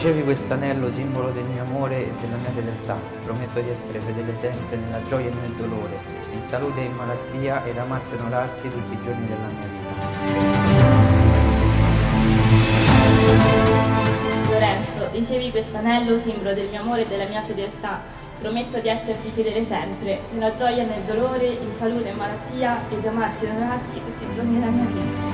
Ricevi questo anello, simbolo del mio amore e della mia fedeltà. Prometto di essere fedele sempre nella gioia e nel dolore, in salute e in malattia, ed amarti e onorarti tutti i giorni della mia vita. Lorenzo, ricevi questo anello, simbolo del mio amore e della mia fedeltà. Prometto di esserti fedele sempre, nella gioia e nel dolore, in salute e malattia, ed amarti e onorarti tutti i giorni della mia vita.